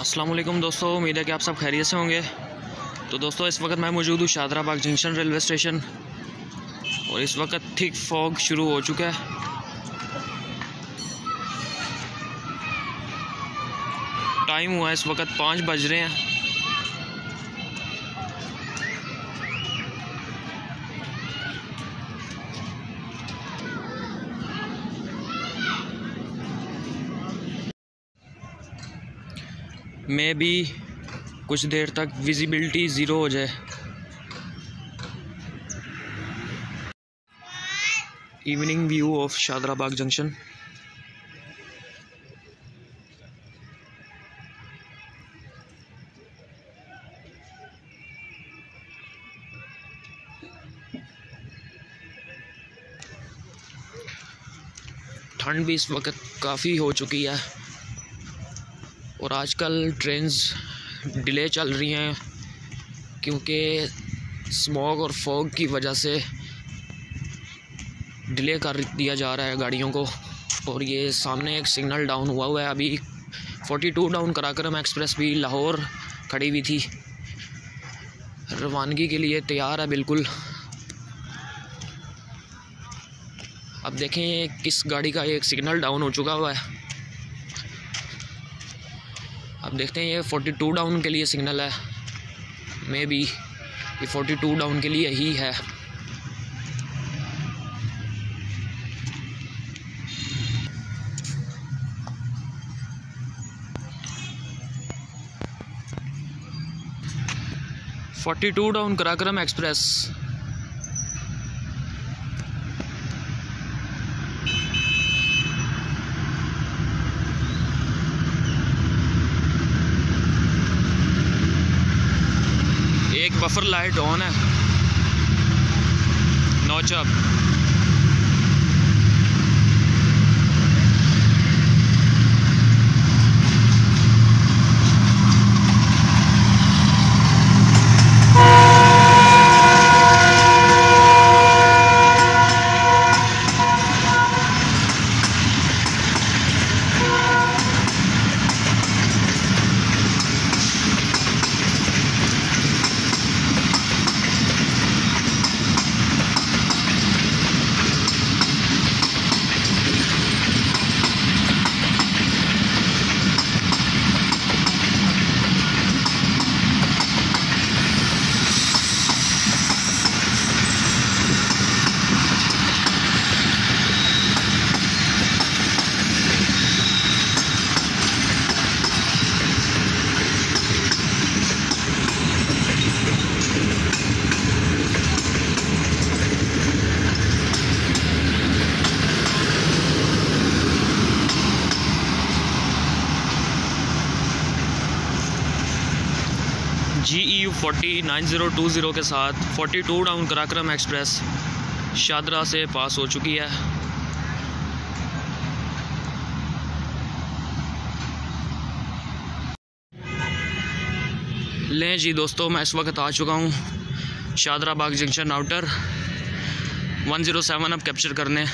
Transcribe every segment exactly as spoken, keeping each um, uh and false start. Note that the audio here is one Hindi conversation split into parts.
अस्सलाम वालेकुम दोस्तों, उम्मीद है कि आप सब खैरियत से होंगे। तो दोस्तों, इस वक्त मैं मौजूद हूँ Shahdara Bagh junction railway station और इस वक्त थिक फॉग शुरू हो चुका है। टाइम हुआ है इस वक्त पाँच बज रहे हैं। मैं भी कुछ देर तक विजिबिलिटी ज़ीरो हो जाए। Evening view of Shahdara Bagh junction. ठंड भी इस वक्त काफ़ी हो चुकी है और आजकल ट्रेन्स डिले चल रही हैं क्योंकि स्मॉग और फॉग की वजह से डिले कर दिया जा रहा है गाड़ियों को। और ये सामने एक सिग्नल डाउन हुआ हुआ है। अभी बयालीस डाउन कराक्रम एक्सप्रेस भी लाहौर खड़ी हुई थी, रवानगी के लिए तैयार है बिल्कुल। अब देखें किस गाड़ी का एक सिग्नल डाउन हो चुका हुआ है। अब देखते हैं, ये बयालीस डाउन के लिए सिग्नल है। मे बी ये बयालीस डाउन के लिए ही है। बयालीस डाउन कराक्रम एक्सप्रेस। एक बफर लाइट ऑन है, notch up. G E U forty nine zero two zero के साथ बयालीस डाउन कराक्रम एक्सप्रेस शादरा से पास हो चुकी है। लें जी दोस्तों, मैं इस वक्त आ चुका हूँ शादरा बाग जंक्शन आउटर एक सौ सात अब कैप्चर करने।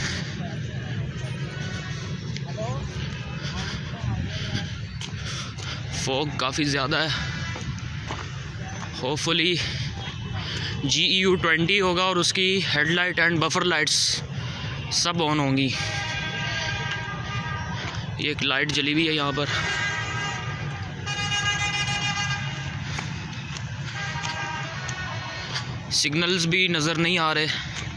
फॉग काफ़ी ज़्यादा है। Hopefully G E U twenty होगा और उसकी हेडलाइट एंड बफर लाइट्स सब ऑन होंगी। ये एक लाइट जली हुई है यहाँ पर। सिग्नल्स भी नज़र नहीं आ रहे।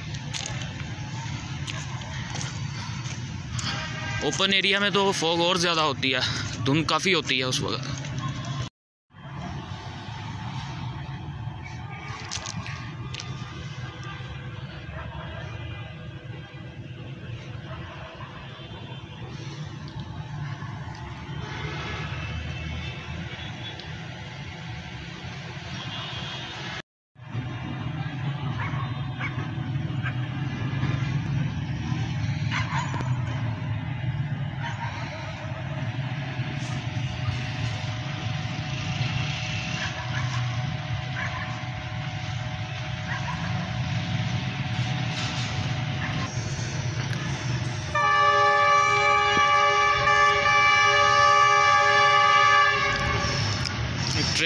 ओपन एरिया में तो फॉग और ज़्यादा होती है, धुंध काफ़ी होती है उस वक्त।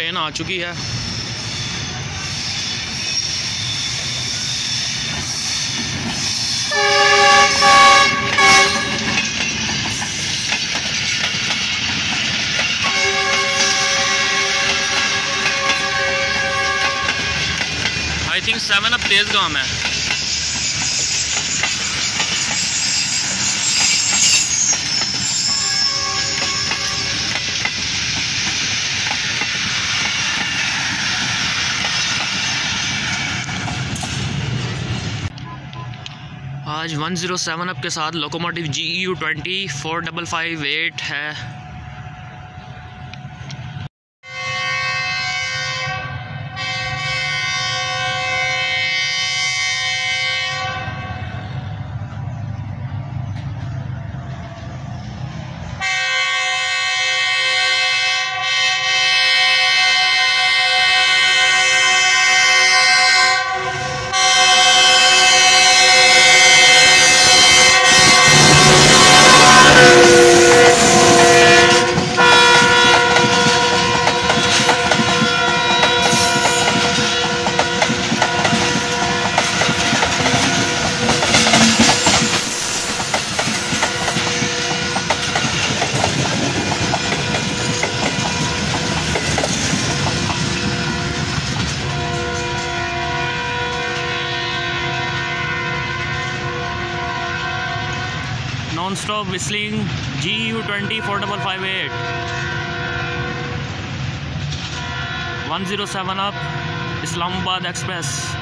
ट्रेन आ चुकी है। I think seven up Tezgaon है। आज वन ज़ीरो सेवन अप के साथ locomotive G U twenty four double five eight है। Non stop whistling G U twenty four double five eight one zero seven up Islamabad express.